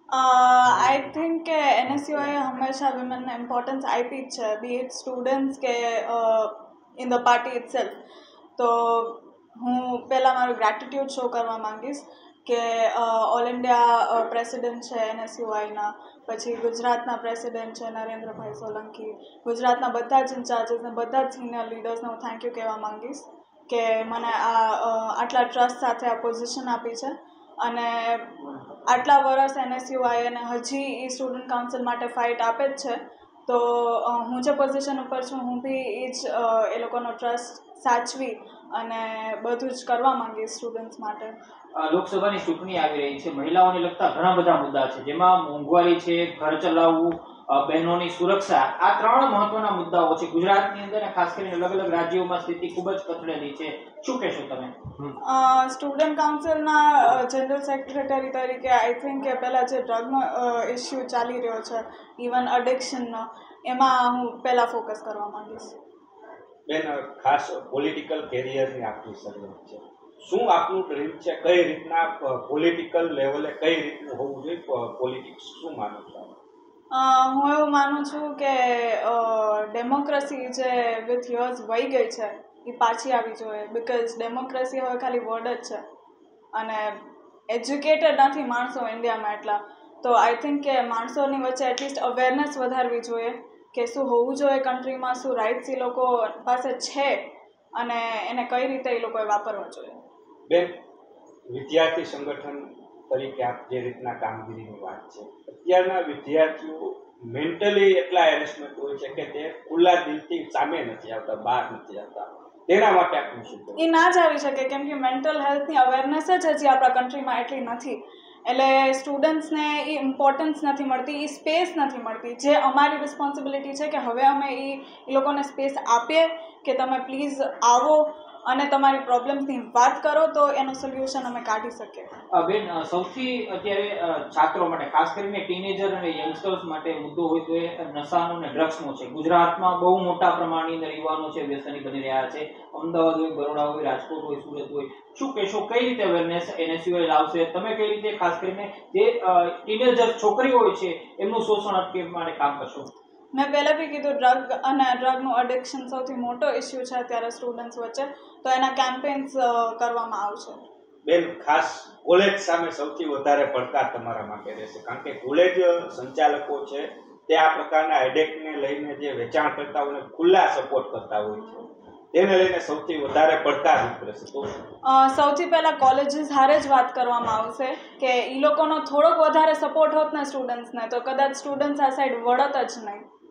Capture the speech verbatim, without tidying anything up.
I think કે એનએસયુઆઈએ હંમેશા વિમેનને importance આપી જ છે, બી ઇટ સ્ટુડન્ટ્સ કે ઇન ધ પાર્ટી ઇટસેલ્ફ. તો હું પહેલાં મારું ગ્રેટિટ્યૂડ શો કરવા માંગીશ કે ઓલ ઇન્ડિયા પ્રેસિડેન્ટ છે એનએસયુઆઈના, પછી ગુજરાતના પ્રેસિડેન્ટ છે નરેન્દ્રભાઈ સોલંકી, ગુજરાતના બધા જ ઇન્ચાર્જીસને, બધા જ સિનિયર લીડર્સને હું થેન્ક યુ કહેવા માંગીશ કે મને આ આટલા ટ્રસ્ટ સાથે આ પોઝિશન આપી છે. અને આટલા વર્ષ એનએસયુઆઈ અને હજી એ સ્ટુડન્ટ કાઉન્સિલ માટે ફાઇટ આપે જ છે. તો હું જે પોઝિશન ઉપર છું હું બી એ જ એ લોકોનો ટ્રસ્ટ સાચવી અને બધું જ કરવા માંગીશ સ્ટુડન્ટ્સ માટે. લોકસભાની ચૂંટણી આવી રહી છે, મહિલાઓને લગતા ઘણા બધા મુદ્દા છે, જેમાં મોંઘવારી છે, ઘર ચલાવવું, બહેનોની સુરક્ષા, આ ત્રણ મહત્વના મુદ્દાઓ છે. ગુજરાતની અંદર ખાસ કરીને અલગ અલગ રાજ્યોમાં સ્થિતિ ખૂબ જ કથળેલી છે. શું કહેશો તમે? સ્ટુડન્ટ કાઉન્સિલના જનરલ સેક્રેટરી તરીકે આઈ થિંક કે પહેલાં જે ડ્રગનો ઇસ્યુ ચાલી રહ્યો છે, ઇવન અડિક્શનનો, એમાં હું પહેલાં ફોકસ કરવા માંગીશ. બેન, ખાસ પોલિટિકલ કેરિયરની આપની શરૂઆત છે, શું આપનું ડ્રીમ છે? કઈ રીતના પોલિટિકલ લેવલે કઈ રીતનું હોવું જોઈએ પોલિટિક્સ, શું માનો છો? હું એવું માનું છું કે ડેમોક્રેસી જે વિથ યર્સ વહી ગઈ છે એ પાછી આવી જોઈએ, બિકોઝ ડેમોક્રેસી હવે ખાલી વર્ડ જ છે અને એજ્યુકેટેડ નથી માણસો ઇન્ડિયામાં એટલા. તો આઈ થિંક કે માણસોની વચ્ચે એટલીસ્ટ અવેરનેસ વધારવી જોઈએ કે શું હોવું જોઈએ કન્ટ્રીમાં, શું રાઇટ્સ એ લોકો પાસે છે અને એને કઈ રીતે એ લોકોએ વાપરવા જોઈએ. બેન, વિદ્યાર્થી સંગઠન તરીકે આપ જે રીતના કામગીરીની વાત છે, અત્યારના વિદ્યાર્થીઓ મેન્ટલી એટલા હેરેસમેન્ટ હોય છે કે તે ખુલ્લા દિલથી સામે નથી આવતા, બહાર નથી આવતા. તેના માટે આપનું શું? એ ના જ આવી શકે કેમ કે મેન્ટલ હેલ્થની અવેરનેસ જ હજી આપણા કન્ટ્રીમાં એટલી નથી. એટલે સ્ટુડન્ટ્સને એ ઇમ્પોર્ટન્સ નથી મળતી, એ સ્પેસ નથી મળતી, જે અમારી રિસ્પોન્સિબિલિટી છે કે હવે અમે એ એ લોકોને સ્પેસ આપીએ કે તમે પ્લીઝ આવો અને તમારી પ્રોબ્લેમ્સની વાત કરો તો એનું સોલ્યુશન અમે કાઢી શકીએ. બેન, સૌથી અત્યારે છાત્રો માટે, ખાસ કરીને ટીનેજર અને યંગસ્ટર્સ માટે મુદ્દો હોય તો એ નશાનો અને ડ્રગ્સનો છે. ગુજરાતમાં બહુ મોટા પ્રમાણની અંદર યુવાનો છે વ્યસની બની રહ્યા છે. અમદાવાદ હોય, બરોડા હોય, રાજકોટ હોય, સુરત હોય. શું કહેશો, કઈ રીતે અવેરનેસ એનએસયુઆઈ લાવશે? તમે કઈ રીતે ખાસ કરીને જે ટીનેજર છોકરીઓ હોય છે એમનું શોષણ અટકાવવા માટે કામ કરશો? મેં પહેલાં બી કીધું, ડ્રગ અને ડ્રગનું એડિક્શન સૌથી મોટો ઇસ્યુ છે અત્યારે સ્ટુડન્ટ્સ વચ્ચે, તો એના કેમ્પેન્સ કરવામાં આવશે. બેન, ખાસ કોલેજ સામે સૌથી વધારે પડકાર તમારા માટે રહેશે, કારણ કે કોલેજ સંચાલકો છે તે આ પ્રકારના એડિક્ટને લઈને જે વેચાણ કરતા હોય ખુલ્લા સપોર્ટ કરતા હોય છે, તેને લઈને સૌથી વધારે પડકાર રહેશે. તો સૌથી પહેલાં કોલેજીસ હારે જ વાત કરવામાં આવશે કે એ લોકોનો થોડોક વધારે સપોર્ટ હોત ને સ્ટુડન્ટ્સને તો કદાચ સ્ટુડન્ટ્સ આ સાઈડ વળત જ નહીં.